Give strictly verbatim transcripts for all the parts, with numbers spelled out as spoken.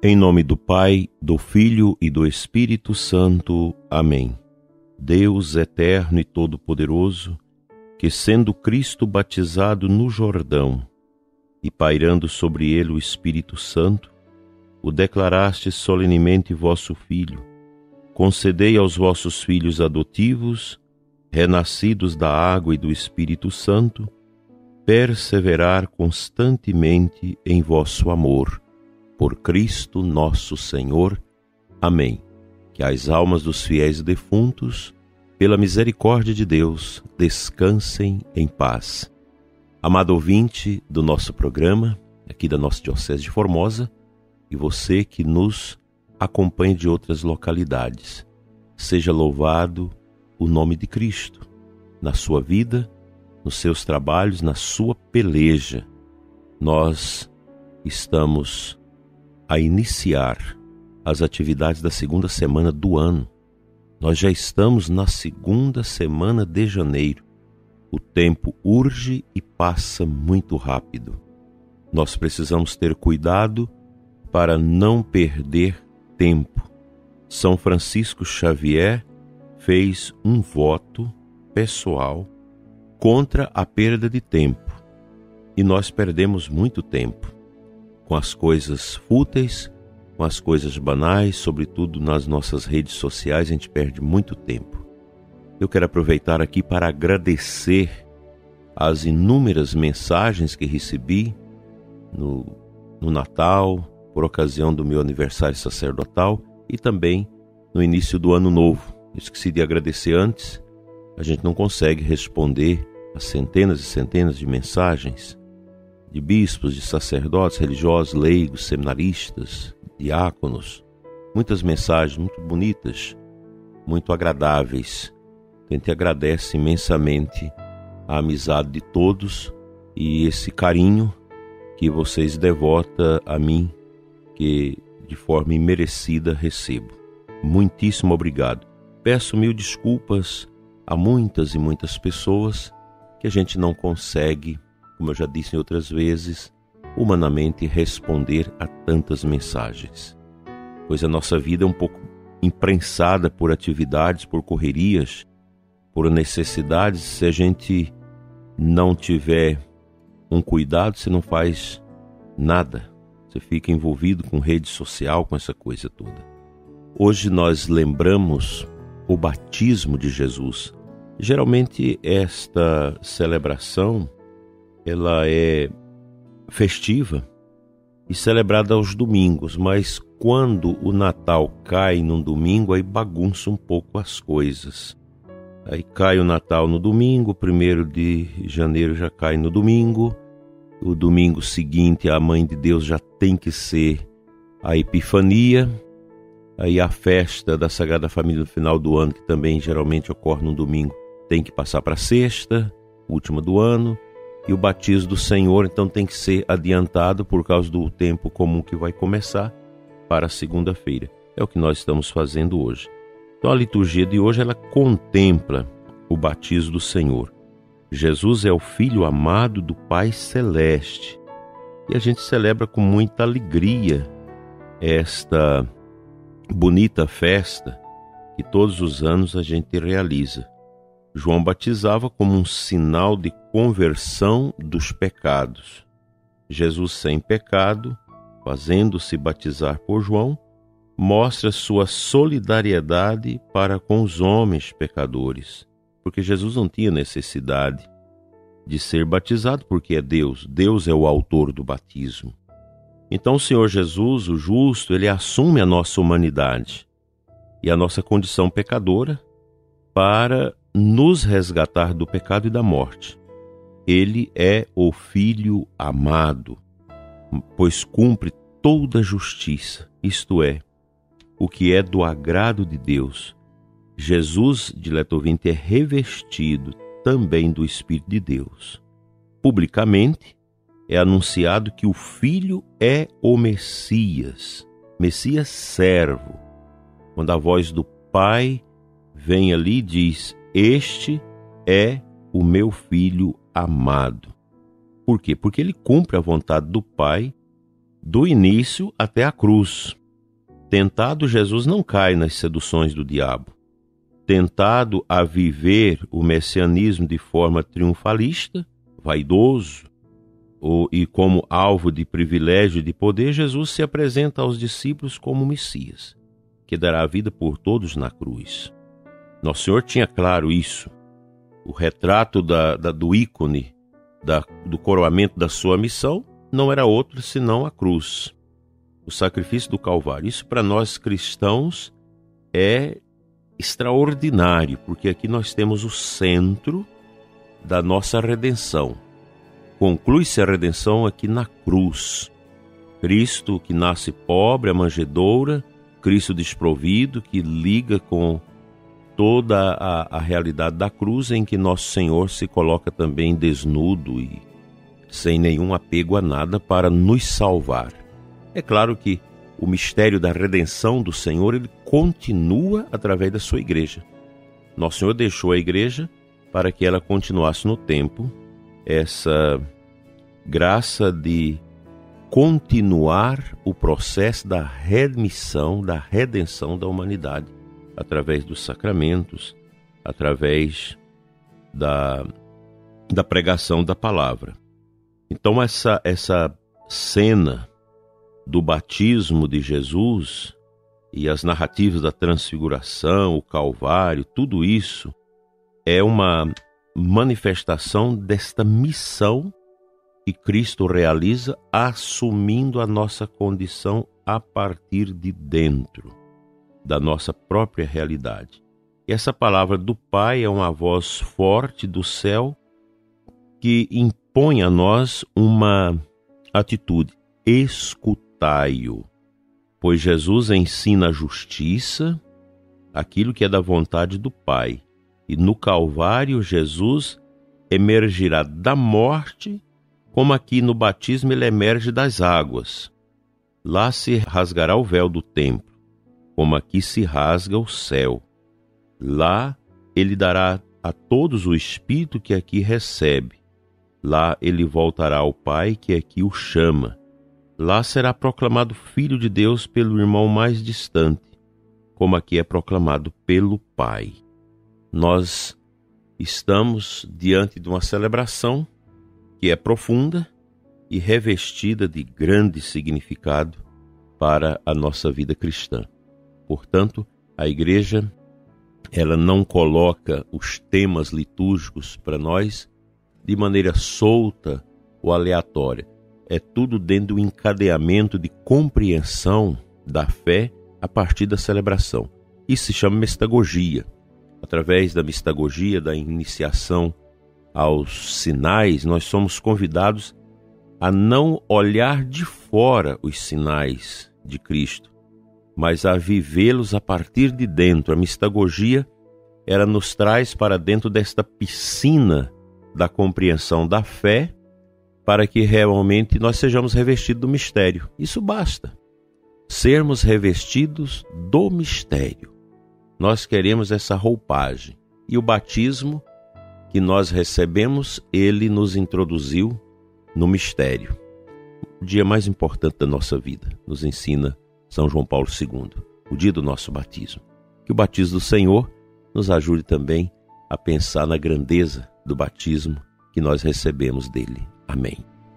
Em nome do Pai, do Filho e do Espírito Santo. Amém. Deus eterno e todo-poderoso, que sendo Cristo batizado no Jordão e pairando sobre ele o Espírito Santo, o declaraste solenemente vosso Filho, concedei aos vossos filhos adotivos, renascidos da água e do Espírito Santo, perseverar constantemente em vosso amor. Por Cristo nosso Senhor. Amém. Que as almas dos fiéis defuntos, pela misericórdia de Deus, descansem em paz. Amado ouvinte do nosso programa, aqui da nossa Diocese de Formosa, e você que nos acompanha de outras localidades, seja louvado o nome de Cristo, na sua vida, nos seus trabalhos, na sua peleja. Nós estamos a iniciar as atividades da segunda semana do ano. Nós já estamos na segunda semana de janeiro. O tempo urge e passa muito rápido. Nós precisamos ter cuidado para não perder tempo. São Francisco Xavier fez um voto pessoal contra a perda de tempo. E nós perdemos muito tempo com as coisas fúteis, com as coisas banais, sobretudo nas nossas redes sociais, a gente perde muito tempo. Eu quero aproveitar aqui para agradecer as inúmeras mensagens que recebi no, no Natal, por ocasião do meu aniversário sacerdotal e também no início do Ano Novo. Esqueci de agradecer antes, a gente não consegue responder a centenas e centenas de mensagens de bispos, de sacerdotes, religiosos, leigos, seminaristas, diáconos, muitas mensagens muito bonitas, muito agradáveis. A gente agradece imensamente a amizade de todos e esse carinho que vocês devotam a mim, que de forma imerecida recebo. Muitíssimo obrigado. Peço mil desculpas a muitas e muitas pessoas que a gente não consegue, como eu já disse em outras vezes, humanamente responder a tantas mensagens. Pois a nossa vida é um pouco imprensada por atividades, por correrias, por necessidades. Se a gente não tiver um cuidado, você não faz nada. Você fica envolvido com rede social, com essa coisa toda. Hoje nós lembramos o batismo de Jesus. Geralmente esta celebração ela é festiva e celebrada aos domingos, mas quando o Natal cai num domingo, aí bagunça um pouco as coisas. Aí cai o Natal no domingo, primeiro de janeiro já cai no domingo, o domingo seguinte a Mãe de Deus já tem que ser a Epifania, aí a festa da Sagrada Família no final do ano, que também geralmente ocorre no domingo, tem que passar para a sexta, última do ano, e o batismo do Senhor então tem que ser adiantado por causa do tempo comum que vai começar para a segunda-feira. É o que nós estamos fazendo hoje. Então a liturgia de hoje ela contempla o batismo do Senhor. Jesus é o Filho amado do Pai Celeste e a gente celebra com muita alegria esta bonita festa que todos os anos a gente realiza. João batizava como um sinal de conversão dos pecados. Jesus, sem pecado, fazendo-se batizar por João, mostra sua solidariedade para com os homens pecadores, porque Jesus não tinha necessidade de ser batizado, porque é Deus. Deus é o autor do batismo. Então o Senhor Jesus, o justo, ele assume a nossa humanidade e a nossa condição pecadora para nos resgatar do pecado e da morte. Ele é o Filho amado, pois cumpre toda a justiça, isto é, o que é do agrado de Deus. Jesus, dileto ouvinte, é revestido também do Espírito de Deus. Publicamente, é anunciado que o Filho é o Messias, Messias servo. Quando a voz do Pai vem ali e diz: este é o meu Filho amado. Por quê? Porque ele cumpre a vontade do Pai do início até a cruz. Tentado, Jesus não cai nas seduções do diabo. Tentado a viver o messianismo de forma triunfalista, vaidoso, ou, e como alvo de privilégio e de poder, Jesus se apresenta aos discípulos como Messias, que dará a vida por todos na cruz. Nosso Senhor tinha claro isso. O retrato da, da, do ícone da, do coroamento da sua missão não era outro senão a cruz, o sacrifício do Calvário. Isso para nós cristãos é extraordinário, porque aqui nós temos o centro da nossa redenção. Conclui-se a redenção aqui na cruz. Cristo que nasce pobre, a manjedoura, Cristo desprovido, que liga com toda a, a realidade da cruz, em que nosso Senhor se coloca também desnudo e sem nenhum apego a nada para nos salvar. É claro que o mistério da redenção do Senhor, ele continua através da sua igreja. Nosso Senhor deixou a igreja para que ela continuasse no tempo essa graça de continuar o processo da remissão, da redenção da humanidade, através dos sacramentos, através da, da pregação da palavra. Então essa, essa cena do batismo de Jesus e as narrativas da transfiguração, o Calvário, tudo isso é uma manifestação desta missão que Cristo realiza, assumindo a nossa condição a partir de dentro da nossa própria realidade. E essa palavra do Pai é uma voz forte do céu que impõe a nós uma atitude: escutai-o, pois Jesus ensina a justiça, aquilo que é da vontade do Pai. E no Calvário, Jesus emergirá da morte, como aqui no batismo ele emerge das águas. Lá se rasgará o véu do templo, como aqui se rasga o céu. Lá ele dará a todos o Espírito que aqui recebe. Lá ele voltará ao Pai que aqui o chama. Lá será proclamado Filho de Deus pelo irmão mais distante, como aqui é proclamado pelo Pai. Nós estamos diante de uma celebração que é profunda e revestida de grande significado para a nossa vida cristã. Portanto, a igreja, ela não coloca os temas litúrgicos para nós de maneira solta ou aleatória. É tudo dentro do encadeamento de compreensão da fé a partir da celebração. Isso se chama mistagogia. Através da mistagogia, da iniciação aos sinais, nós somos convidados a não olhar de fora os sinais de Cristo, mas a vivê-los a partir de dentro. A mistagogia, ela nos traz para dentro desta piscina da compreensão da fé, para que realmente nós sejamos revestidos do mistério. Isso basta. Sermos revestidos do mistério. Nós queremos essa roupagem. E o batismo que nós recebemos, ele nos introduziu no mistério. O dia mais importante da nossa vida, nos ensina São João Paulo segundo, o dia do nosso batismo. Que o batismo do Senhor nos ajude também a pensar na grandeza do batismo que nós recebemos dele. Amém.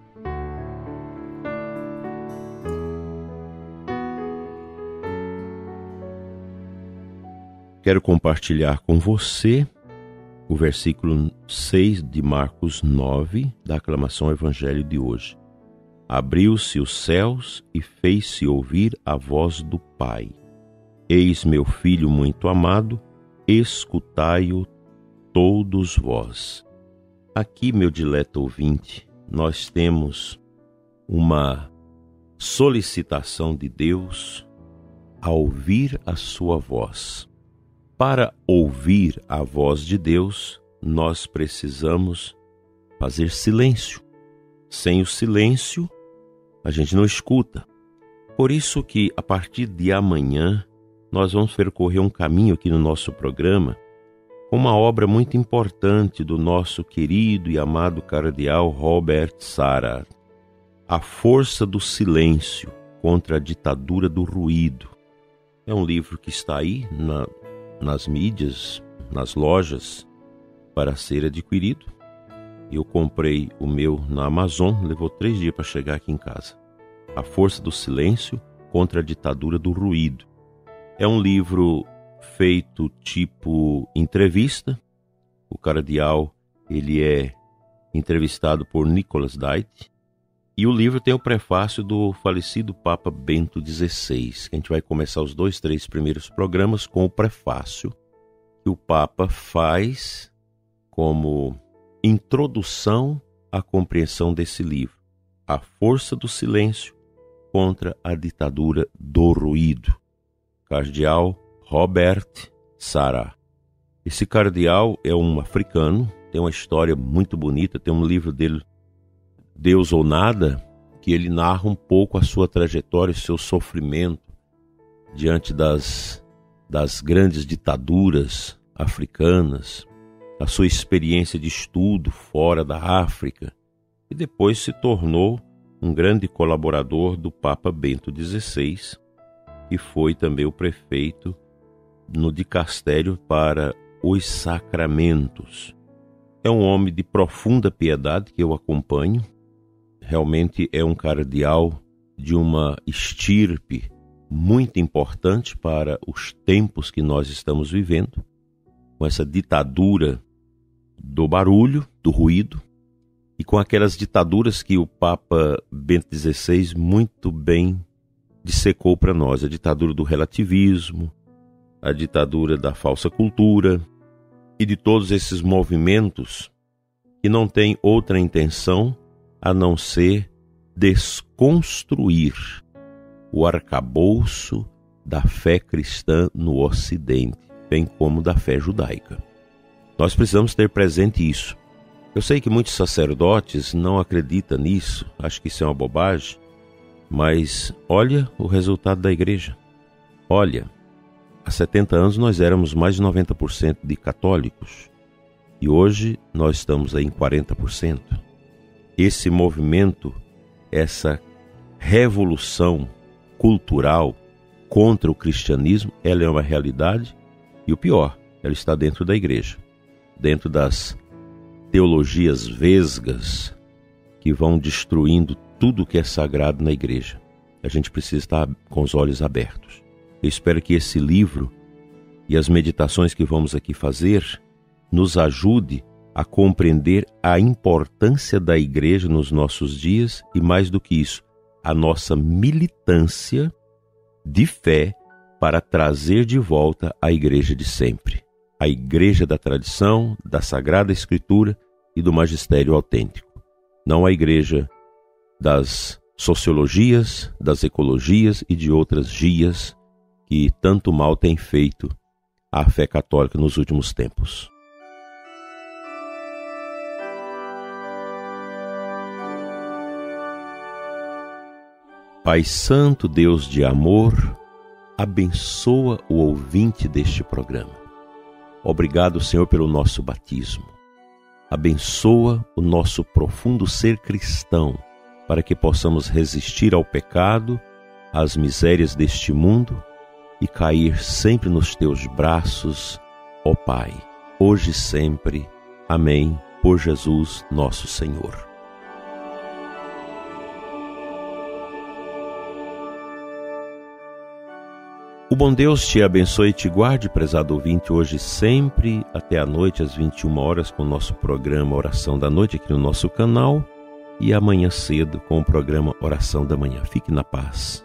Quero compartilhar com você o versículo seis de Marcos nove, da aclamação ao Evangelho de hoje. Abriu-se os céus e fez-se ouvir a voz do Pai. Eis meu Filho muito amado, escutai-o todos vós. Aqui, meu dileto ouvinte, nós temos uma solicitação de Deus a ouvir a sua voz. Para ouvir a voz de Deus, nós precisamos fazer silêncio. Sem o silêncio, a gente não escuta. Por isso que, a partir de amanhã, nós vamos percorrer um caminho aqui no nosso programa com uma obra muito importante do nosso querido e amado cardeal Robert Sarah. A Força do Silêncio contra a Ditadura do Ruído. É um livro que está aí na, nas mídias, nas lojas, para ser adquirido. Eu comprei o meu na Amazon, levou três dias para chegar aqui em casa. A Força do Silêncio contra a Ditadura do Ruído. É um livro feito tipo entrevista. O cardeal, ele é entrevistado por Nicholas Dite. E o livro tem o prefácio do falecido Papa Bento dezesseis. Que a gente vai começar os dois, três primeiros programas com o prefácio que o Papa faz como introdução à compreensão desse livro. A Força do Silêncio contra a Ditadura do Ruído. Cardeal Robert Sarah. Esse cardeal é um africano, tem uma história muito bonita, tem um livro dele, Deus ou Nada, que ele narra um pouco a sua trajetória, o seu sofrimento diante das, das grandes ditaduras africanas, a sua experiência de estudo fora da África, e depois se tornou um grande colaborador do Papa Bento dezesseis, que foi também o prefeito no dicastério para os sacramentos. É um homem de profunda piedade que eu acompanho. Realmente é um cardeal de uma estirpe muito importante para os tempos que nós estamos vivendo, com essa ditadura do barulho, do ruído, e com aquelas ditaduras que o Papa Bento dezesseis muito bem dissecou para nós, a ditadura do relativismo, a ditadura da falsa cultura e de todos esses movimentos que não têm outra intenção a não ser desconstruir o arcabouço da fé cristã no Ocidente, bem como da fé judaica. Nós precisamos ter presente isso. Eu sei que muitos sacerdotes não acreditam nisso, acham que isso é uma bobagem, mas olha o resultado da igreja. Olha, há setenta anos nós éramos mais de noventa por cento de católicos e hoje nós estamos aí em quarenta por cento. Esse movimento, essa revolução cultural contra o cristianismo, ela é uma realidade e o pior, ela está dentro da igreja, dentro das teologias vesgas que vão destruindo tudo que é sagrado na igreja. A gente precisa estar com os olhos abertos. Eu espero que esse livro e as meditações que vamos aqui fazer nos ajude a compreender a importância da igreja nos nossos dias e, mais do que isso, a nossa militância de fé para trazer de volta a igreja de sempre, a igreja da tradição, da Sagrada Escritura e do magistério autêntico, não a igreja das sociologias, das ecologias e de outras gias que tanto mal tem feito à fé católica nos últimos tempos. Pai Santo, Deus de amor, abençoa o ouvinte deste programa. Obrigado, Senhor, pelo nosso batismo. Abençoa o nosso profundo ser cristão, para que possamos resistir ao pecado, às misérias deste mundo e cair sempre nos teus braços, ó Pai, hoje e sempre. Amém. Por Jesus, nosso Senhor. O bom Deus te abençoe e te guarde, prezado ouvinte, hoje sempre, até a noite, às vinte e uma horas, com o nosso programa Oração da Noite aqui no nosso canal, e amanhã cedo com o programa Oração da Manhã. Fique na paz.